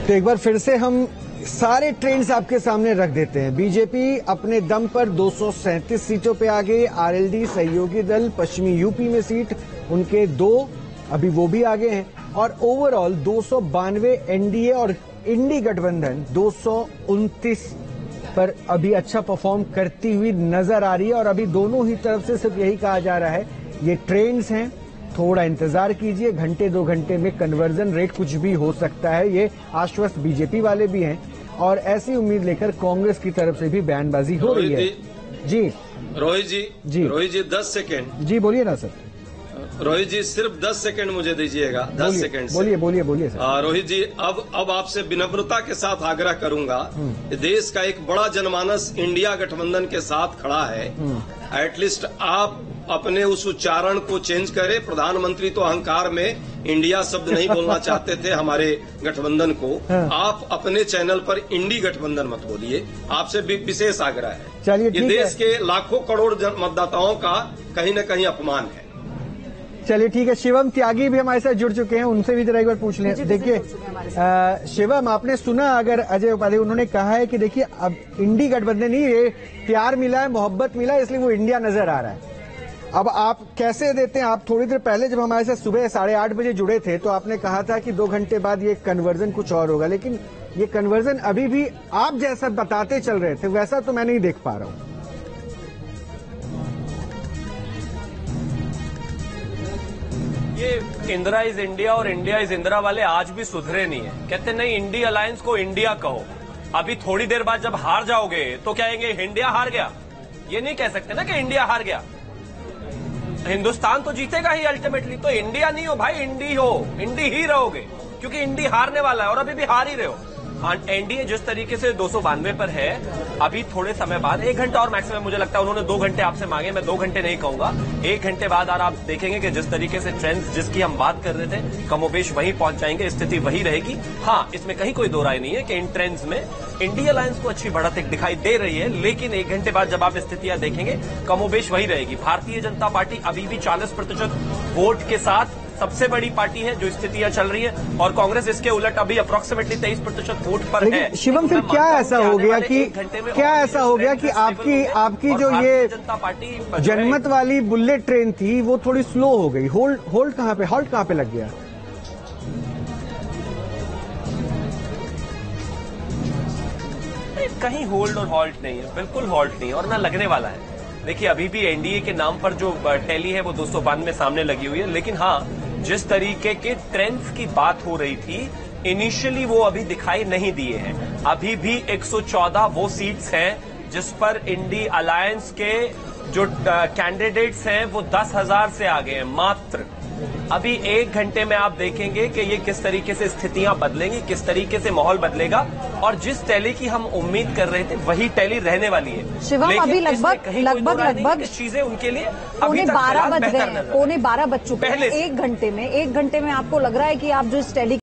तो एक बार फिर से हम सारे ट्रेंड्स आपके सामने रख देते हैं। बीजेपी अपने दम पर 237 सीटों पे आ गई। आरएलडी सहयोगी दल पश्चिमी यूपी में सीट उनके 2 अभी वो भी आगे हैं और ओवरऑल 292 एनडीए और इंडी गठबंधन 229 पर अभी अच्छा परफॉर्म करती हुई नजर आ रही है। और अभी दोनों ही तरफ से सिर्फ यही कहा जा रहा है ये ट्रेंड्स हैं, थोड़ा इंतजार कीजिए, घंटे 2 घंटे में कन्वर्जन रेट कुछ भी हो सकता है। ये आश्वस्त बीजेपी वाले भी हैं और ऐसी उम्मीद लेकर कांग्रेस की तरफ से भी बयानबाजी हो रही है। जी रोहित जी 10 सेकेंड। जी बोलिए ना सर। रोहित जी सिर्फ 10 सेकंड मुझे दीजिएगा, 10 सेकंड। बोलिए सर। रोहित जी अब आपसे विनम्रता के साथ आग्रह करूंगा, देश का एक बड़ा जनमानस इंडिया गठबंधन के साथ खड़ा है, एटलीस्ट आप अपने उस उच्चारण को चेंज करें। प्रधानमंत्री तो अहंकार में इंडिया शब्द नहीं बोलना चाहते थे हमारे गठबंधन को। आप अपने चैनल पर इंडी गठबंधन मत बोलिए, आपसे विशेष आग्रह है। चलिए ये देश के लाखों करोड़ मतदाताओं का कहीं न कहीं अपमान है। चलिए ठीक है। शिवम त्यागी भी हमारे साथ जुड़ चुके हैं, उनसे भी जरा एक बार पूछ लें। देखिए शिवम, आपने सुना अगर अजय उपाध्याय, उन्होंने कहा है कि देखिए अब इंडी गठबंधन ही ये प्यार मिला है, मोहब्बत मिला है, इसलिए वो इंडिया नजर आ रहा है। अब आप कैसे देते हैं? आप थोड़ी देर पहले जब हमारे साथ सुबह 8:30 बजे जुड़े थे तो आपने कहा था कि 2 घंटे बाद ये कन्वर्जन कुछ और होगा, लेकिन ये कन्वर्जन अभी भी आप जैसा बताते चल रहे थे वैसा तो मैं नहीं देख पा रहा हूं। ये इंदिरा इज इंडिया और इंडिया इज इंदिरा वाले आज भी सुधरे नहीं है। कहते नहीं इंडी अलायंस को इंडिया कहो। अभी थोड़ी देर बाद जब हार जाओगे तो कहेंगे इंडिया हार गया। ये नहीं कह सकते ना कि इंडिया हार गया। हिंदुस्तान तो जीतेगा ही अल्टीमेटली। तो इंडिया नहीं हो भाई, इंडी हो, इंडी ही रहोगे, क्योंकि इंडी हारने वाला है और अभी भी हार ही रहे हो। एनडीए जिस तरीके से 292 पर है, अभी थोड़े समय बाद 1 घंटा और मैक्सिमम, मुझे लगता है उन्होंने 2 घंटे आपसे मांगे, मैं 2 घंटे नहीं कहूंगा, 1 घंटे बाद आप देखेंगे कि जिस तरीके से ट्रेंड्स जिसकी हम बात कर रहे थे कमोबेश वहीं पहुंच जाएंगे, स्थिति वही रहेगी। हाँ, इसमें कहीं कोई दो राय नहीं है कि इन ट्रेंड्स में इंडिया अलायंस को अच्छी बढ़त दिखाई दे रही है, लेकिन 1 घंटे बाद जब आप स्थितियां देखेंगे कमोबेश वही रहेगी। भारतीय जनता पार्टी अभी भी 40% वोट के साथ सबसे बड़ी पार्टी है जो स्थितियां चल रही है, और कांग्रेस इसके उलट अभी अप्रोक्सीमेटली 23% वोट पर है। शिवम, फिर क्या ऐसा हो गया कि आपकी जो ये जनता पार्टी जनमत वाली बुलेट ट्रेन थी वो थोड़ी स्लो हो गई? हॉल्ट कहां पे लग गया? कहीं होल्ड और हॉल्ट नहीं है, बिल्कुल हॉल्ट नहीं है और ना लगने वाला है। देखिए अभी भी एनडीए के नाम पर जो टैली है वो 292 सामने लगी हुई है, लेकिन हाँ, जिस तरीके के ट्रेंड्स की बात हो रही थी इनिशियली वो अभी दिखाई नहीं दिए हैं। अभी भी 114 वो सीट्स हैं जिस पर इंडी अलायंस के जो कैंडिडेट्स हैं वो 10,000 से आगे हैं मात्र। अभी 1 घंटे में आप देखेंगे कि ये किस तरीके से स्थितियां बदलेंगी, किस तरीके से माहौल बदलेगा, और जिस टैली की हम उम्मीद कर रहे थे वही टैली रहने वाली है। शिवम, अभी लगभग चीजें उनके लिए पौने 12 बज गए हैं, पौने 12 बज चुके हैं। 1 घंटे में आपको लग रहा है कि आप जो इस टैली